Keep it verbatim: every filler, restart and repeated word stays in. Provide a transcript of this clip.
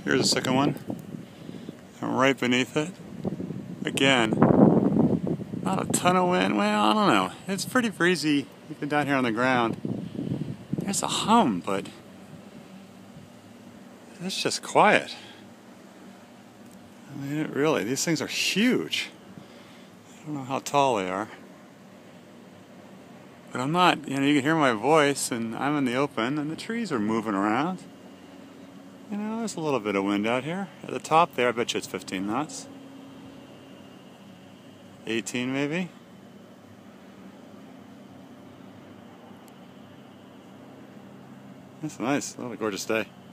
Here's a second one. And right beneath it, again, not a ton of wind. Well, I don't know. It's pretty breezy even down here on the ground. There's a hum, but it's just quiet. I mean, it really, these things are huge. I don't know how tall they are. But I'm not, you know, you can hear my voice, and I'm in the open, and the trees are moving around. You know, there's a little bit of wind out here. At the top there, I bet you it's fifteen knots. eighteen maybe. That's nice. What a gorgeous day.